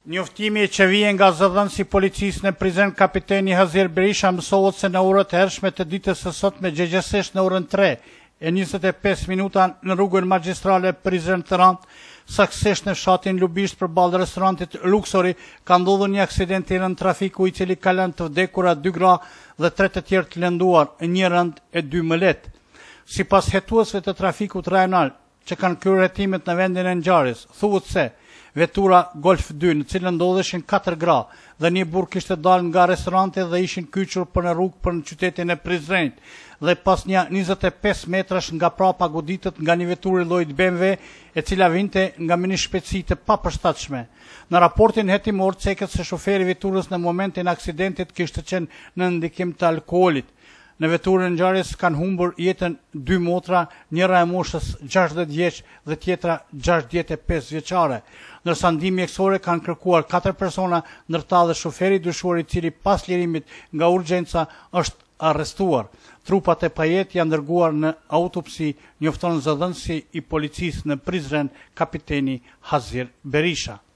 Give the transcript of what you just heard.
Njoftimi që vjen nga zëdhënësi policisë në Prizren kapiteni Hazir Berisha mësohet se në orët e hershme të ditës së sotme gjegjesisht në orën 3:25 minuta në rrugën magjistrale Prizren Tiranë, saktësisht në fshatin Lubisht përballë restorantit Luksori, ka ndodhur një aksident i rënd trafiku i cili ka lënë të vdekura 2 gra dhe 3 të tjerë të lënduar, 1 rënd e 2 mëlet. Sipas hetuesve të trafikut rajonal që kanë kryer hetimet në vendin e ngjarjes, thuhet se vetura Golf 2 në cilën ndodheshin 4 gra dhe një burr kishte dalë nga restoranti dhe ishin kyçur për në rrugë për në qytetin e Prizrenit dhe pas një 25 metrash nga prapa goditët nga një veturë llojit BMW e cila vinte nga një shpejtësi të papërshtatshme. Në raportin hetimor ceket se shoferi i veturës në momentin e aksidentit kishte qenë në ndikim të alkoolit. Në veturën e ngjarjes kanë humbur jetën 2 motra, njëra e moshës 60 vjeç dhe tjetra 65 vjeçare. Ndërsa ndihmë mjekësore kanë kërkuar 4 persona, ndërta dhe shoferi dyshuar i cili pas lirimit nga urgjenca është arrestuar. Trupat e pajet janë dërguar në autopsi, njofton zëdhënësi i policisë në Prizren kapiteni Hazir Berisha.